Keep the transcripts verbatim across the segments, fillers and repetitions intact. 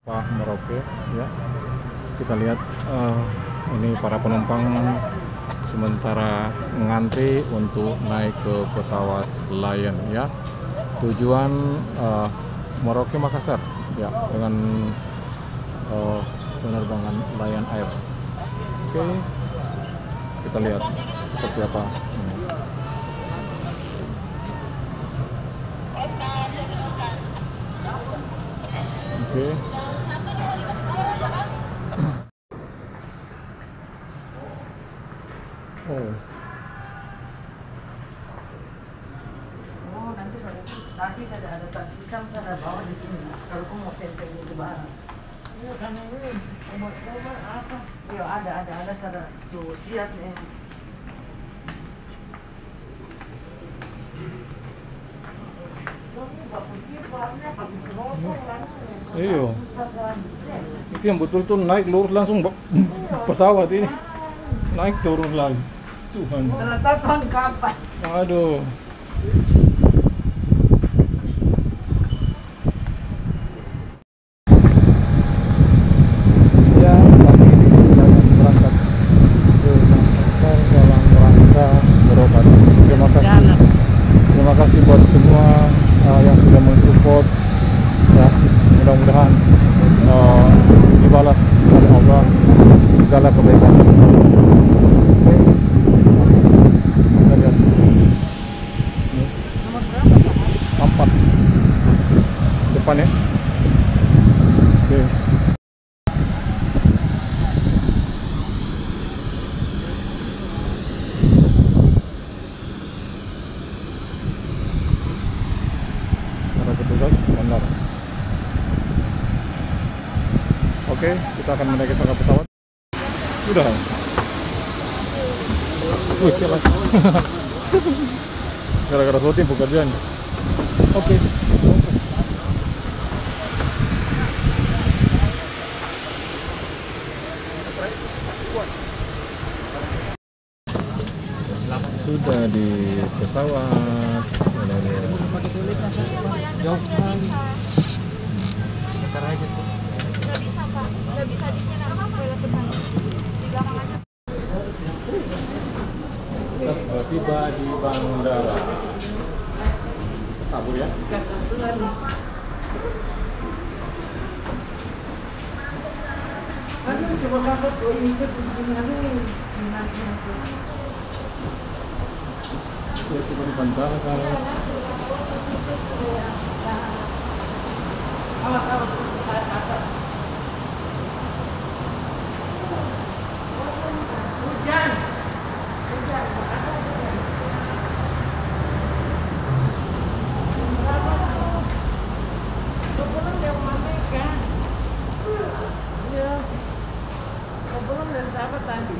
Pak Merauke ya. Kita lihat uh, ini para penumpang sementara ngantri untuk naik ke pesawat Lion ya. Tujuan uh, Merauke Makassar ya dengan uh, penerbangan Lion Air. Oke. Kita lihat seperti apa ini. Oke. Oh. Oh, nanti kalau nanti saya ada tas hitam saya bawa di sini. Kalau kamu mau tempel itu barang. Iya kan ini obat-obat apa? Iya ada ada ada saya sudah siap nih. Iya. Itu yang betul-betul naik lurus langsung pesawat ini. Naik turun lagi. Tuhan. Kalau tahu tahun kapan? Aduh. Ya, kami sedang berangkat ke Makassar dalam rangka berobat. Terima kasih. Terima kasih buat semua uh, yang sudah mensupport. Ya, mudah-mudahan uh, dibalas oleh Allah segala kebaikan. Oke. Kita lihat. Ini. Nomor berapa Pak? Empat. Depan ya. Oke. Para petugas bandara. Oke, kita akan menaiki tangga pesawat. Sudah. Wih, kelas. Gara-gara syuting pekerjaan. Oke. Sudah di pesawat. Jauh. Bentar aja tuh. Nggak bisa Pak, nggak bisa di sini apa toilet depan di belakang aja. Kita sudah tiba di bandara. Kabur ya. Aduh, coba kakak tuh ikut begini aduh. Ya, tiba di bandara guys. Awas, awas, saya kasar. Hujan. Hujan. Sebelum dia memamerkan. Iya. Sebelum dari sahabat tadi.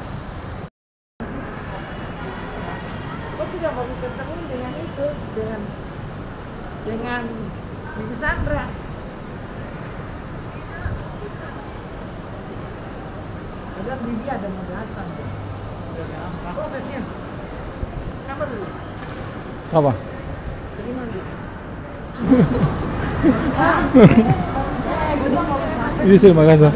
Kok tidak baru ketemu dengan itu, dengan dengan Bibi Sandra. Padahal Bibi ada mau datang. Aku kasihan. Kamu dulu. Apa? Terima dulu. Ini sih Makassar.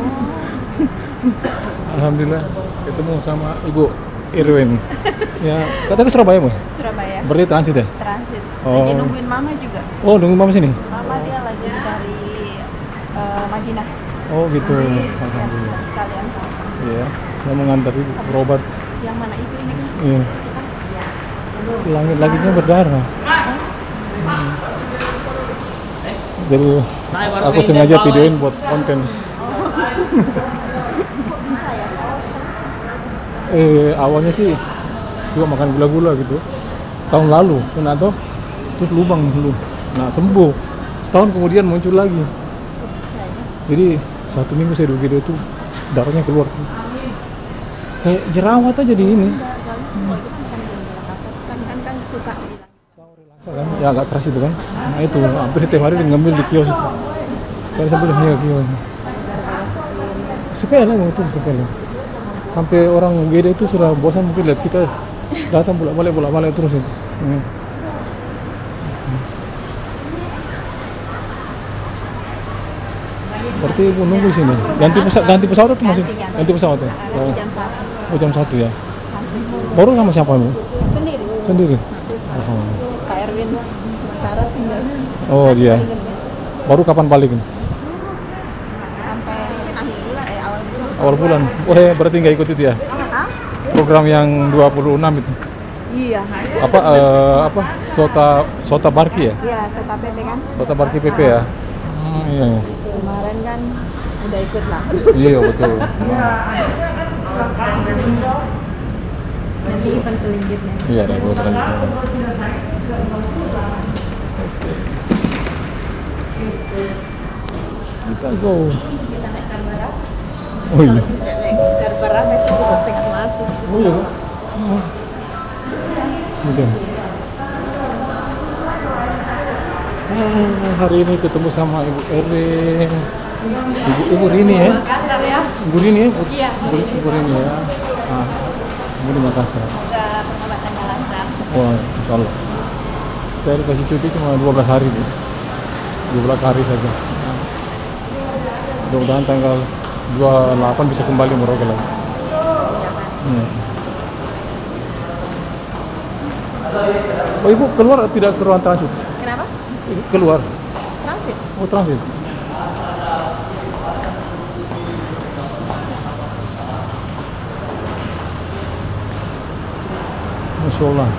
Alhamdulillah ketemu sama Ibu Irwin. Ya, kata ke Surabaya, Bu? Surabaya. Berarti transit ya? Transit. Oh. Lagi nungguin Mama juga. Oh, nunggu Mama sini? Mama dia lagi dari uh, Madinah. Oh, gitu. Ya, Alhamdulillah. sekalian. Iya, saya mau ngantar Ibu berobat. Yang mana itu ini kan? Iya. Ya. Langit-langitnya berdarah. Hmm. Jadi aku sengaja videoin buat konten. eh awalnya sih juga makan gula-gula gitu tahun lalu kena tuh terus lubang dulu, nah sembuh setahun kemudian muncul lagi. Jadi satu minggu saya video itu darahnya keluar tuh. Kayak jerawat aja di ini. Kan kan kan suka Kan? Ya agak keras itu kan. Nah itu hampir setiap hari ngambil di kios itu. Dari sambil ya kios. Sepele mau itu sepele. Sampai orang U G D itu sudah bosan mungkin lihat kita datang bolak-balik bolak-balik terus itu. Hmm. Berarti ibu nunggu di sini. Ganti pesawat, ganti pesawat atau masih? Ganti, ganti. Ganti pesawat ya. Nah, Oh, nanti jam satu. oh jam satu ya. Langsung. Baru sama siapa ibu? Sendiri. Sendiri. Oh, Pak Erwin sementara tinggal oh dia. Baru kapan balik? sampai mungkin akhir bulan, eh awal bulan. Awal bulan. Oh, eh, berarti nggak ikut itu ya? Ah? Program yang dua puluh enam itu. Iya. Apa eh, apa? Sota Sota Barki ya? Iya, Sota P P kan. Sota Barki P P ya. Oh, iya. Iya. Kemarin kan udah ikut lah. Iya betul. Nanti event selanjutnya. Iya, ada gua selanjutnya. Oke. Kita go. Kita naik Karbarat. Oh iya. Naik Karbarat itu udah setengah mati. Oh iya. Oh. Betul. Ah, hari ini ketemu sama Ibu Erin. Ibu Ibu Rini ya. Makassar ya. Ibu Rini ya. Iya. Ibu, Ibu Rini ya. Ah. Ibu di Makassar. Semoga pengobatannya lancar. Wah, insya Allah. Saya dikasih cuti cuma dua belas hari, Bu. dua belas hari saja. Mudah-mudahan tanggal dua puluh delapan bisa kembali Merauke lagi. Hmm. Oh, Ibu keluar tidak ke ruang transit? Kenapa? Keluar. Transit. Oh, transit. Masya Allah.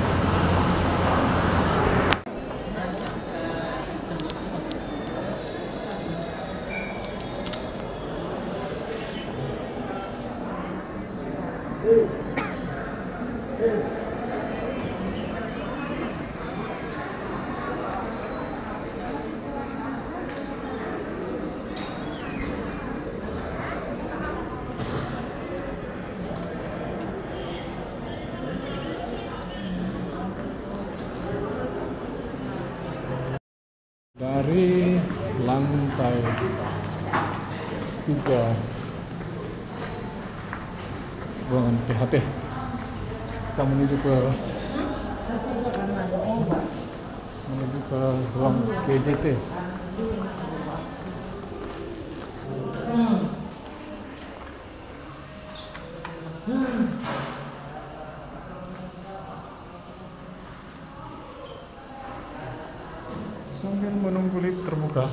Dari lantai tiga ruangan P H T kita menuju ke menuju ke ruang P J T. Sambil menunggu lift terbuka.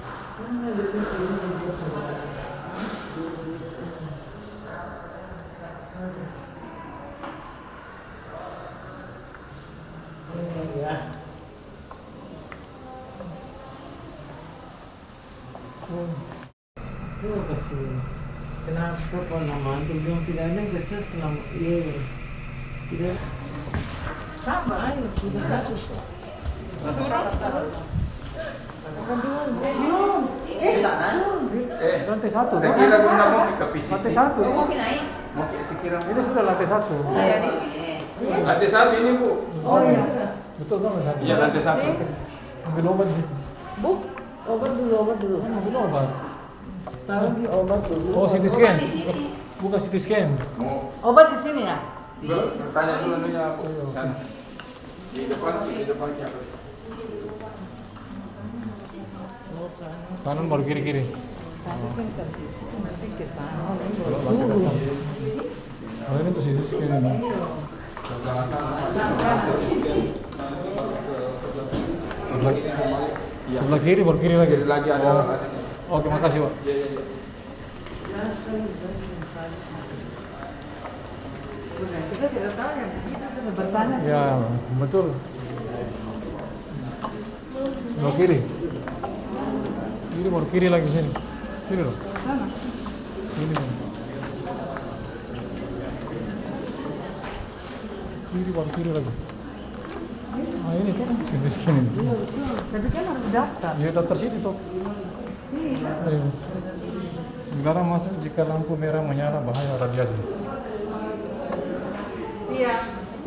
Terima kasih. Kenapa Pak nama itu bilang tidak ada kesel selama iya tidak sama ayo sudah satu. Eh, lantai satu. Saya kira guna mau ke P C C. Lantai satu. Mau saya kira Ini sudah lantai satu. lantai satu ini Bu. Oh iya. Betul kan lantai satu? Iya lantai satu. Ambil obat sih. Bu, obat dulu, obat dulu. Ambil obat. Taruh di obat dulu. Oh, C T scan. Bukan C T scan. Mau Obat di sini ya? bertanya dulu anunya Bu. Iya, oke. Sana. Di depan di depan ya. Kanan baru kiri kiri. Tadi kan kan nanti ke sana. Kalau lantai dasar. Oh ini tuh C T scan ini. Sebelah, sebelah kiri baru kiri lagi. Kiri lagi ada. Oh. Oke, makasih Pak. Iya iya iya. Kita tidak tahu yang begitu sudah bertanya. Ya, betul. Sebelah kiri. Kiri baru kiri lagi sini. Sini loh. Sana. Sini. Kiri baru kiri lagi. Ah ini tuh C T scan ini. Iya betul. Tadi kan harus daftar. Ya daftar sini tuh. Iya. Ayo. Negara masuk jika lampu merah menyala bahaya radiasi. Siap.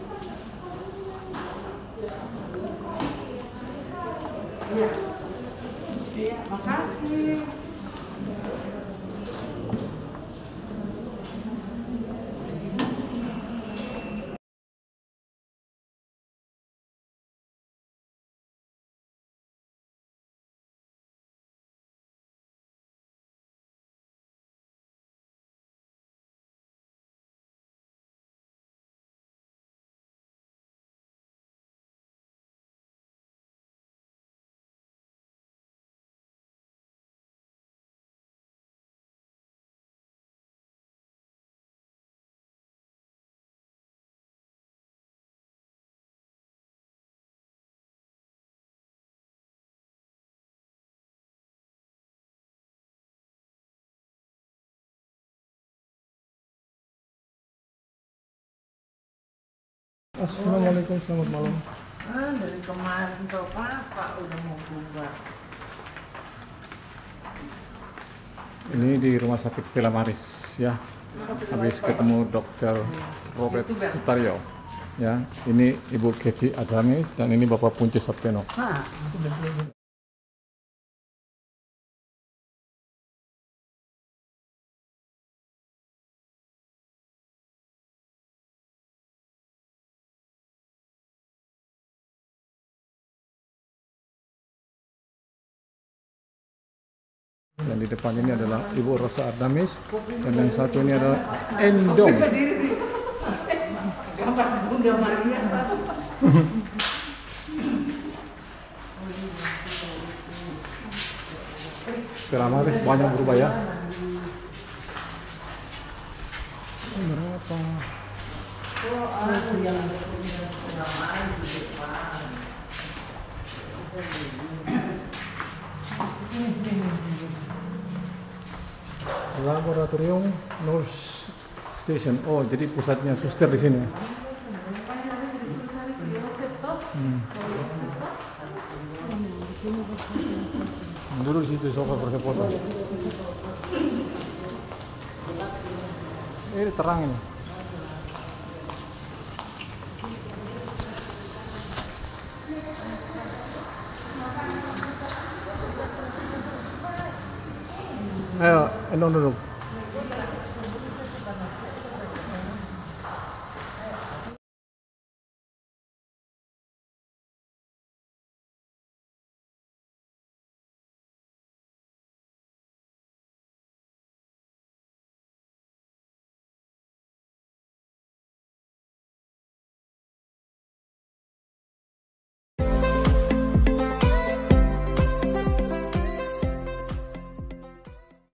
Iya. Iya, makasih. Assalamualaikum, selamat malam. Ah, dari kemarin tuh Papa udah mau bubar. Ini di rumah sakit Stella Maris ya. Habis ketemu dokter Robert Sutaryo. Ya, ini Ibu Keti Adamis dan ini Bapak Punce Sapteno. Hah? Dan di depan ini adalah Ibu Rosa Adamis dan yang satu ini adalah Endong. Gambar Bunda Maria. Stella Maris banyak berubah ya. Berapa? Laboratorium Nurse Station. Oh, jadi pusatnya suster di sini. Hmm. Dulu di situ sofa foto. Ini terang ini. Ayo, endong duduk.